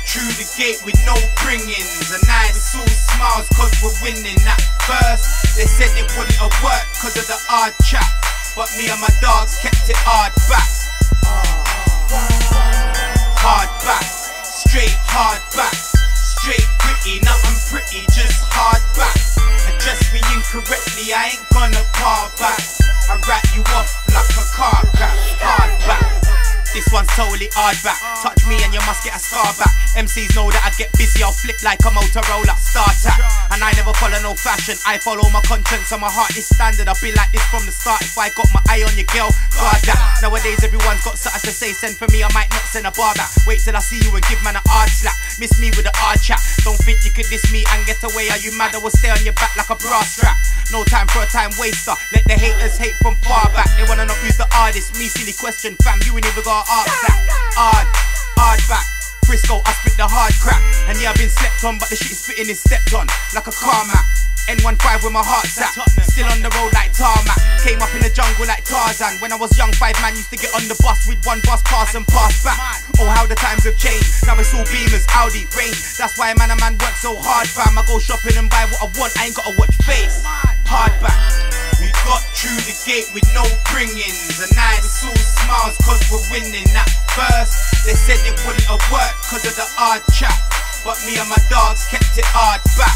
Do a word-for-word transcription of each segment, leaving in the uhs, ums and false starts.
through the gate with no bringings, and now it's all smiles cause we're winning. At first, they said it wouldn't have worked cause of the hard chat, but me and my dogs kept it hard back. Hard back, straight hard back, straight gritty, nothing pretty, just hard back. Address me incorrectly, I ain't gonna call back. I write you off like a car crash. Hard back. This one's totally hard back. Touch me and you must get a scar back. M Cs know that I get busy, I'll flip like a Motorola StarTAC. And I never follow no fashion, I follow my conscience. On my heart is standard, I've been like this from the start. If I got my eye on your girl, guard that. Nowadays everyone's got something to say, send for me, I might not send a bar back. Wait till I see you and give man a hard slap. Miss me with a hard chat, don't think you could diss me and get away. Are you mad? I will stay on your back like a bra strap. No time for a time waster, let the haters hate from far back. They wanna know who's the hardest, me silly question fam, you ain't even got ask that. Hard, hard back, Frisco, I spit the hard crap. And yeah, I've been slept on, but the shit is spitting is stepped on like a car map. N fifteen where my heart's at, still on the road like tarmac. Came up in the jungle like Tarzan. When I was young, five man used to get on the bus with one bus pass and pass back. Oh, how the times have changed, now it's all Beamers, Audi, range. That's why man a man works so hard fam. I go shopping and buy what I want, I ain't gotta watch face. Hard back, we got through the gate with no bringings, and now it's all smiles cause we're winning. At first, they said it wouldn't have worked cause of the hard chat, but me and my dogs kept it hard back.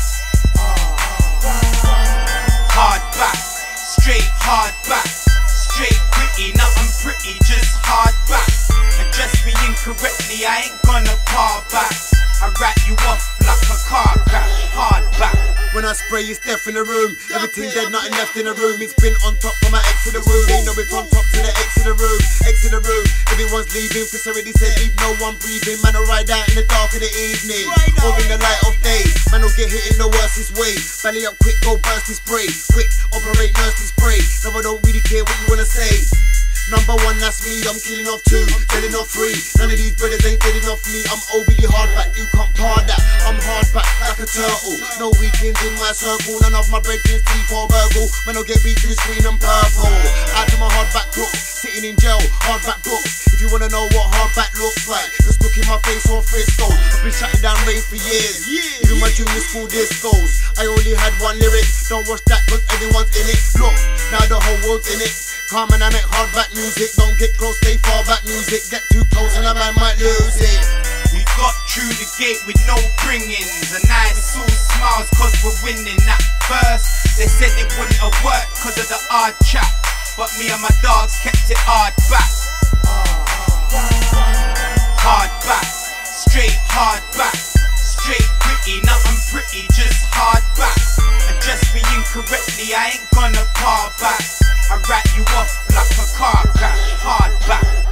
Hard back, straight hard back, straight gritty, nothing pretty, just hard back. Address me incorrectly, I ain't gonna call back. I write you off like a car crash. Hard back. When I spray, it's death in the room. Everything dead, nothing left in the room. It's been on top from my ex to the room. They know it's on top to the X in the room. X in the room. Everyone's leaving. Fist already said leave no one breathing. Man will ride out in the dark of the evening, or in the light of day. Man will get hit in the worstest way. Belly up quick, go burst this spray. Quick, operate, nurse this spray. No, I don't really care what you wanna say. Number one, that's me, I'm killing off two, selling off three. None of these brothers ain't dead enough for me. I'm overly hard back, you can't par that. I'm hard back like a turtle. No weekends in my circle, none of my brethren sleep or burgle. Man, I'll get beat to the screen and purple. Out to my hard back crook, sitting in jail, hard back book. If you wanna know what hard back looks like, just look in my face or Frisco. I've been shutting down rain for years, even my junior school discos. I only had one lyric, don't watch that cause everyone's in it. Look, now the whole world's in it. Calm and I make hard back music. Don't get close, stay far back music. Get too close and a man might lose it. We got through the gate with no bringings, and now it's all smiles cause we're winning. At first, they said it wouldn't have worked cause of the hard chat, but me and my dogs kept it hard back. Hard back, straight hard back, straight gritty, nothing pretty, just hard back. Address me incorrectly, I ain't gonna call back. I write you off like a car crash. Hard back.